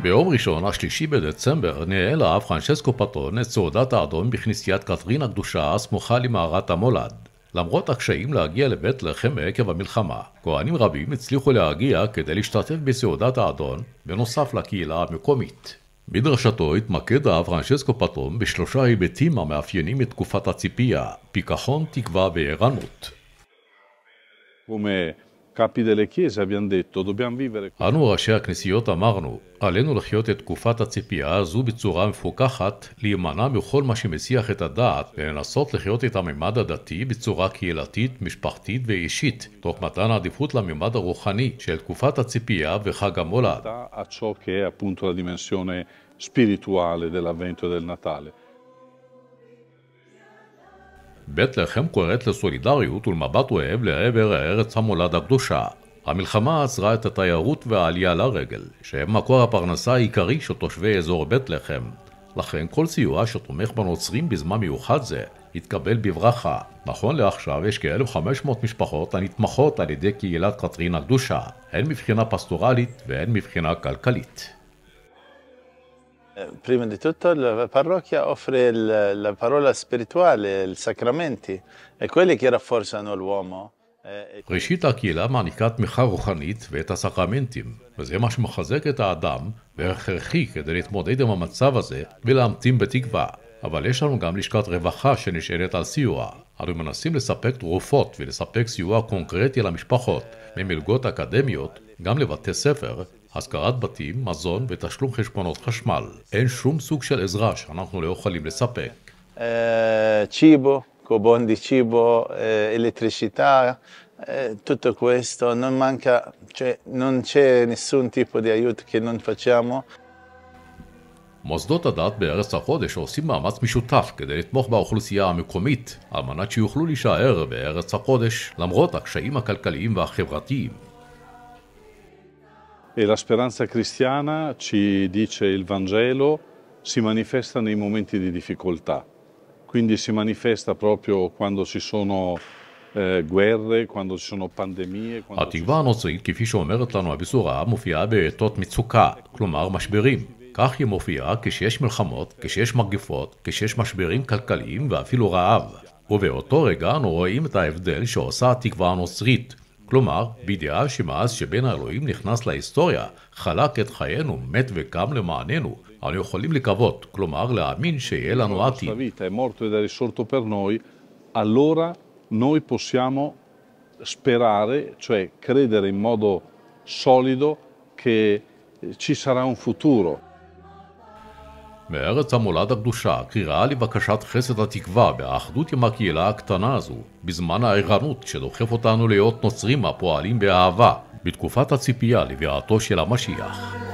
ביום ראשון, 3 בדצמבר, ניהל האב פרנצ'סקו פטרון את סעודת האדון בכנסיית קתרין הקדושה הסמוכה למערת המולד. למרות הקשיים להגיע לבית לחם עקב המלחמה, כהנים רבים הצליחו להגיע כדי להשתתף בסעודת האדון, בנוסף לקהילה המקומית. בדרשתו התמקד האב פרנצ'סקו פטרון ב3 היבטים המאפיינים את תקופת הציפייה, פיכחון, תקווה וערנות. אנו ראשי הכנסיות אמרנו, עלינו לחיות את תקופת הציפייה הזו בצורה מפוקחת, להימנע מכל מה שמסיח את הדעת, ולנסות לחיות את הממד הדתי בצורה קהילתית, משפחתית ואישית, תוך מתן עדיפות לממד הרוחני של תקופת הציפייה וחג המולד. בית לחם קוראת לסולידריות ולמבט אוהב לעבר הארץ המולד הקדושה. המלחמה עצרה את התיירות והעלייה לרגל, שהם מקור הפרנסה העיקרי של תושבי אזור בית לחם. לכן כל סיוע שתומך בנוצרים בזמן מיוחד זה יתקבל בברכה. נכון לעכשיו יש כ-1,500 משפחות הנתמכות על ידי קהילת קתרין הקדושה, הן מבחינה פסטורלית והן מבחינה כלכלית. Prima di tutto la parrocchia offre la parola spirituale, i sacramenti, e quelli che rafforzano l'uomo. ראשית, הקהילה מעניקה תמיכה רוחנית ואת הסקרמנטים, וזה מה שמחזק את האדם והכרחי כדי להתמודד עם המצב הזה ולהמתין בתקווה. אבל יש לנו גם לשכת רווחה שנשענת על סיוע. אנו מנסים לספק תרופות ולספק סיוע קונקרטי למשפחות, ממלגות אקדמיות, גם לבתי ספר, השכרת בתים, מזון ותשלום חשבונות חשמל. אין שום סוג של עזרה שאנחנו לא יכולים לספק. Cibo, cupon di cibo, elettricità, tutto questo non manca, cioè non c'è nessun tipo di aiuto che non facciamo. מוסדות הדת בארץ הקודש עושים מאמץ משותף כדי לתמוך באוכלוסייה המקומית, על מנת שיוכלו להישאר בארץ הקודש למרות הקשיים הכלכליים והחברתיים. E la speranza cristiana, ci dice il Vangelo, si manifesta nei momenti di difficoltà. Quindi si manifesta proprio quando ci sono guerre, quando ci sono pandemie. התקווה הנוצרית, כפי שאומרת לנו הבשורה, מופיעה בעתות מצוקה, כלומר משברים. כך היא מופיעה כשיש מלחמות, כשיש מגפות, כשיש משברים כלכליים ואפילו רעב. ובאותו רגע אנו רואים את ההבדל שעושה התקווה הנוצרית. כלומר, בידיעה שמאז שבין האלוהים נכנס להיסטוריה, חלק את חיינו, מת וקם למעננו, אנו יכולים לקוות, כלומר להאמין שיהיה לנו עתיד. Allora noi possiamo sperare, cioè credere in modo solido che ci sarà un futuro. מארץ המולד הקדושה, קריאה לבקשת חסד התקווה באחדות עם הקהילה הקטנה הזו, בזמן הערנות שדוחף אותנו להיות נוצרים הפועלים באהבה, בתקופת הציפייה לביאתו של המשיח.